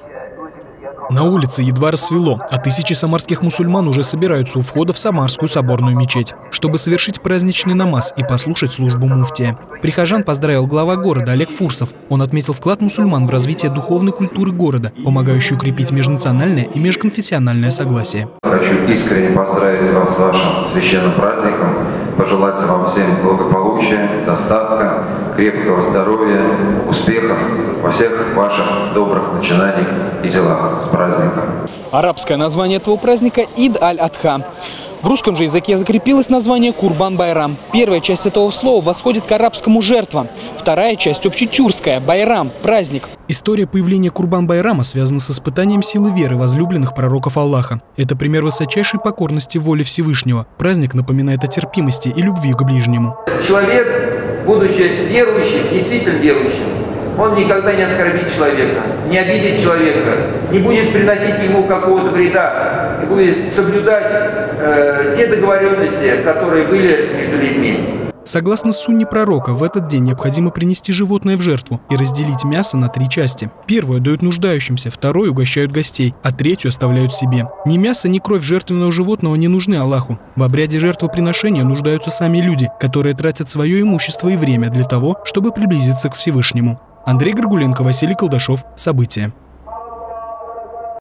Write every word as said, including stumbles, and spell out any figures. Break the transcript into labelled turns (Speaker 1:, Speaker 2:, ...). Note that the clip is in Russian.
Speaker 1: На улице едва рассвело, а тысячи самарских мусульман уже собираются у входа в Самарскую соборную мечеть, чтобы совершить праздничный намаз и послушать службу муфтия. Прихожан поздравил глава города Олег Фурсов. Он отметил вклад мусульман в развитие духовной культуры города, помогающую укрепить межнациональное и межконфессиональное согласие.
Speaker 2: Хочу искренне поздравить вас с вашим священным праздником, пожелать вам всем благополучия, достатка, крепкого здоровья, успехов во всех ваших добрых начинаниях и делах. С праздником!
Speaker 1: Арабское название этого праздника – Ид аль-Адха. В русском же языке закрепилось название Курбан-Байрам. Первая часть этого слова восходит к арабскому «жертва». Вторая часть общетюркская – Байрам – праздник. История появления Курбан-Байрама связана с испытанием силы веры возлюбленных пророков Аллаха. Это пример высочайшей покорности воле Всевышнего. Праздник напоминает о терпимости и любви к ближнему.
Speaker 3: Человек, будучи верующим, действительно верующим, он никогда не оскорбит человека, не обидит человека, не будет приносить ему какого-то вреда и будет соблюдать э, те договоренности, которые были между людьми.
Speaker 1: Согласно сунне пророка, в этот день необходимо принести животное в жертву и разделить мясо на три части. Первую дают нуждающимся, вторую угощают гостей, а третью оставляют себе. Ни мясо, ни кровь жертвенного животного не нужны Аллаху. В обряде жертвоприношения нуждаются сами люди, которые тратят свое имущество и время для того, чтобы приблизиться к Всевышнему. Андрей Горгуленко, Василий Колдашов. События.